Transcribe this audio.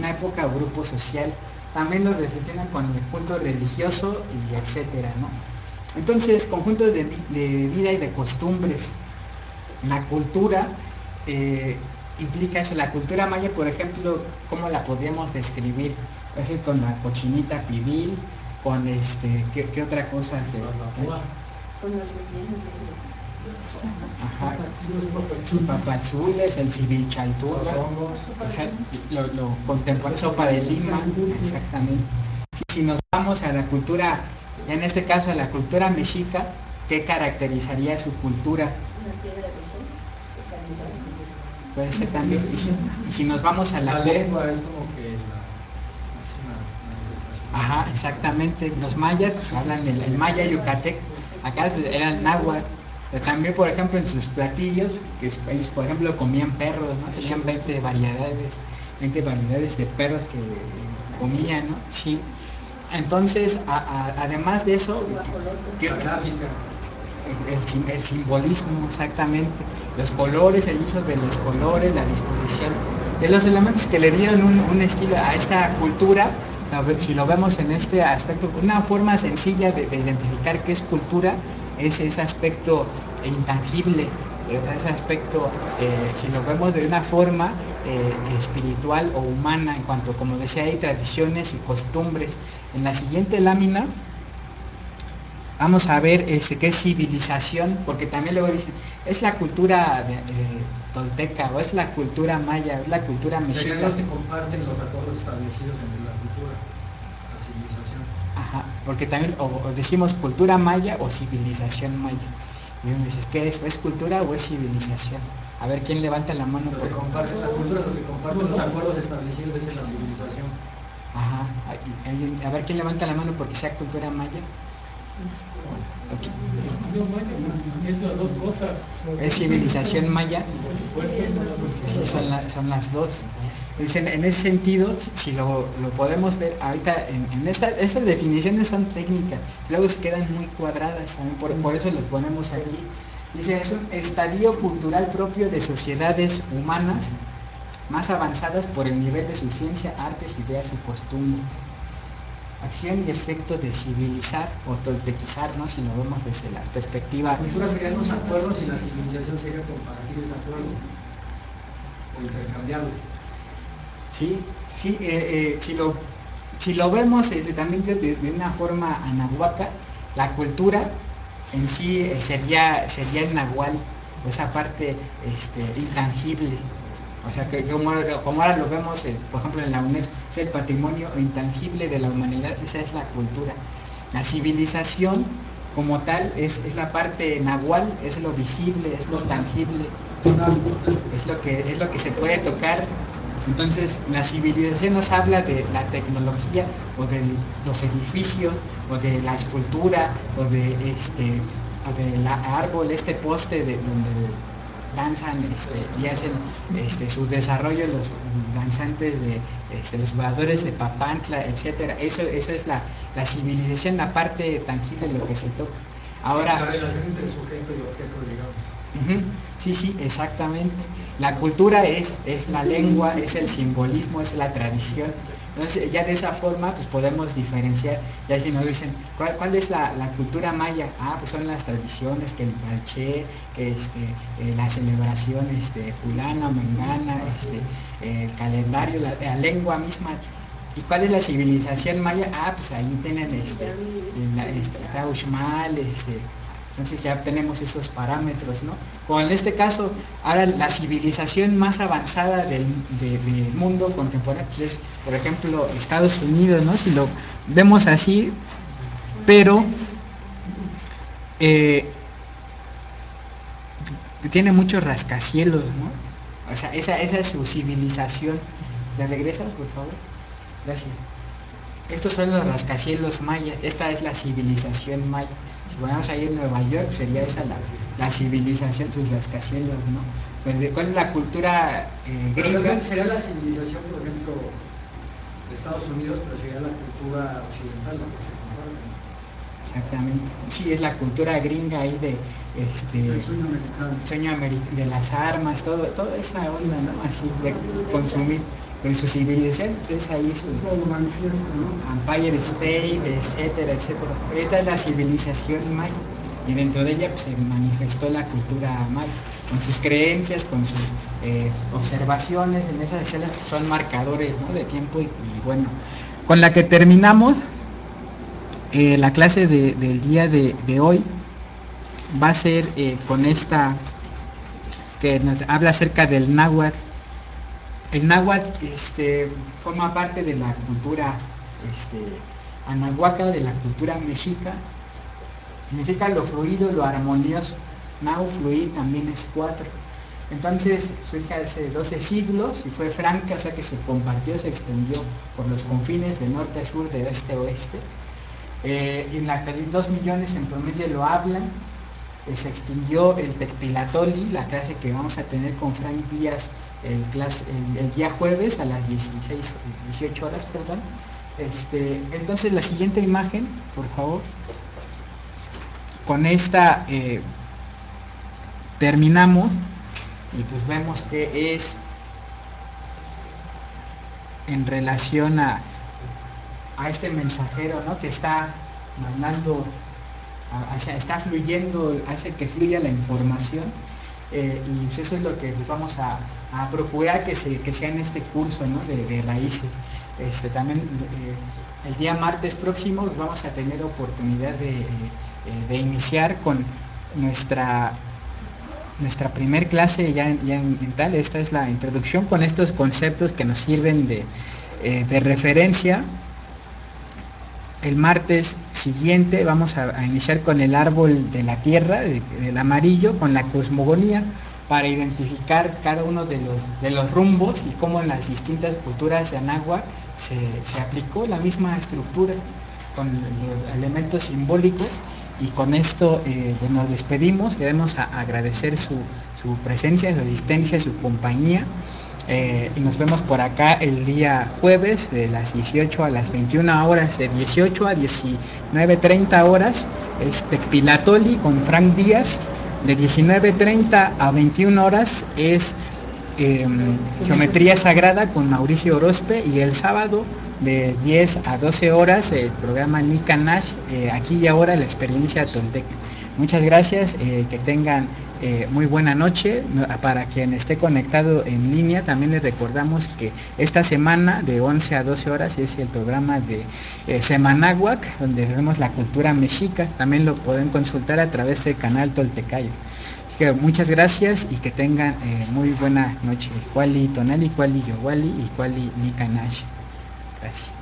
una época o grupo social. También lo relacionan con el culto religioso y etcétera, ¿no? Entonces, conjuntos de vida y de costumbres. La cultura implica eso. La cultura maya, por ejemplo, ¿cómo la podríamos describir? Es decir, con la cochinita pibil, con ¿qué otra cosa? Con los rellenos de papachules, el civilchalturra, o sea, lo contemporáneo, sopa de lima, exactamente. Si nos vamos a la cultura, en este caso a la cultura mexica, ¿qué caracterizaría su cultura? Una piedra de sol, puede ser también. Y si nos vamos a la lengua, es como que ajá, exactamente. Los mayas hablan el maya yucatec, acá era el náhuatl. Pero también, por ejemplo, en sus platillos, que ellos, por ejemplo, comían perros, ¿no? Tenían 20 variedades de perros que comían, ¿no? Sí. Entonces, además de eso, el simbolismo, exactamente, los colores, el uso de los colores, la disposición de los elementos que le dieron un estilo a esta cultura. Si lo vemos en este aspecto, una forma sencilla de identificar qué es cultura es ese aspecto intangible, ese aspecto, si lo vemos de una forma espiritual o humana, en cuanto, como decía, hay tradiciones y costumbres. En la siguiente lámina vamos a ver qué es civilización, porque también luego dicen, es la cultura tolteca, o es la cultura maya, es la cultura mexica. No se comparten los acuerdos establecidos entre la cultura, la civilización. Ajá, porque también o decimos cultura maya o civilización maya. Y uno dice, ¿qué es? ¿Es cultura o es civilización? A ver, ¿quién levanta la mano? Los que comparten la cultura, los que comparten los acuerdos establecidos es en la civilización. Ajá, a ver, ¿quién levanta la mano porque sea cultura maya? Okay. Es las dos cosas. ¿Es civilización maya? Sí, son las dos. En ese sentido, si lo podemos ver ahorita, estas definiciones son técnicas, luego se quedan muy cuadradas, por eso lo ponemos aquí. Dice, es un estadio cultural propio de sociedades humanas más avanzadas por el nivel de su ciencia, artes, ideas y costumbres. Acción y efecto de civilizar o toltequizar, ¿no? Si lo vemos desde la perspectiva. La cultura serían los acuerdos y la civilización sería compartir ese acuerdo o intercambiarlo. Sí, sí, si lo vemos también de una forma anahuaca, la cultura en sí sería el nahual, esa parte intangible. O sea, que como ahora lo vemos, por ejemplo, en la UNESCO, es el patrimonio intangible de la humanidad, esa es la cultura. La civilización, como tal, es la parte nahual, es lo visible, es lo tangible, es lo que se puede tocar. Entonces, la civilización nos habla de la tecnología, o de los edificios, o de la escultura, o de árbol, poste donde danzan y hacen su desarrollo los danzantes los jugadores de Papantla, etcétera. Eso es la civilización, la parte tangible de lo que se toca. Ahora, la relación entre el sujeto y objeto, digamos. Sí, exactamente. La cultura es la lengua, es el simbolismo, es la tradición. Entonces, ya de esa forma, pues podemos diferenciar. Ya si nos dicen, ¿cuál es la cultura maya? Pues son las tradiciones, que el parché, que la celebración fulana, mengana, el calendario, la lengua misma. ¿Y cuál es la civilización maya? Pues ahí tienen está Uxmal, entonces ya tenemos esos parámetros, ¿no? Como en este caso, ahora la civilización más avanzada del mundo contemporáneo, pues es, por ejemplo, Estados Unidos, ¿no? Si lo vemos así, pero tiene muchos rascacielos, ¿no? O sea, esa es su civilización. ¿Le regresas, por favor? Gracias. Estos son los rascacielos mayas, esta es la civilización maya. Si vamos a ir a Nueva York, sería esa la civilización, sus rascacielos, ¿no? Pero, ¿cuál es la cultura gringa? Sería la civilización, por ejemplo, de Estados Unidos, pero sería la cultura occidental la que se comparte. Exactamente. Sí, es la cultura gringa ahí de el sueño americano. De las armas, toda esa onda, ¿no? Así de consumir. pero su civilización es ahí su Lo manifiesta, ¿no? Empire State, etcétera, etcétera. Esta es la civilización maya y dentro de ella pues, se manifestó la cultura maya, con sus creencias, con sus observaciones en esas escenas que son marcadores, ¿no?, de tiempo y bueno, con la que terminamos la clase del día de hoy va a ser con esta que nos habla acerca del náhuatl. El náhuatl forma parte de la cultura anahuaca, de la cultura mexica. Significa lo fluido, lo armonioso. Nahu, fluir, también es 4. Entonces surge hace 12 siglos y fue franca, o sea que se compartió, se extendió por los confines de norte a sur, de este a oeste. Y en la actualidad 2 millones en promedio lo hablan. Se extinguió el Tecpilatoli, la clase que vamos a tener con Frank Díaz el día jueves a las 18 horas, perdón. Entonces la siguiente imagen, por favor. Con esta terminamos y pues vemos que es en relación a este mensajero, ¿no?, que está mandando, está fluyendo, hace que fluya la información, y pues eso es lo que vamos a procurar que sea en este curso, ¿no?, de raíces. También el día martes próximo vamos a tener oportunidad de iniciar con nuestra primer clase ya en tal. Esta es la introducción con estos conceptos que nos sirven de referencia. El martes siguiente vamos a iniciar con el árbol de la tierra, del amarillo, con la cosmogonía, para identificar cada uno de los rumbos y cómo en las distintas culturas de Anáhuac se aplicó la misma estructura con los elementos simbólicos. Y con esto nos despedimos. Queremos agradecer su presencia, su asistencia, su compañía. Y nos vemos por acá el día jueves de las 18 a las 21 horas, de 18 a 19:30 horas, es Tecpilatoli con Frank Díaz. De 19:30 a 21 horas es Geometría Sagrada con Mauricio Orozpe, y el sábado de 10 a 12 horas el programa Nica Nash, aquí y ahora la experiencia tolteca. Muchas gracias, que tengan muy buena noche. Para quien esté conectado en línea, también les recordamos que esta semana de 11 a 12 horas es el programa de Semanáhuac, donde vemos la cultura mexica. También lo pueden consultar a través del canal Toltecayo. Así que muchas gracias y que tengan muy buena noche. Kuali Tonali, Kuali Yowali y Kuali Nica Nash. Gracias.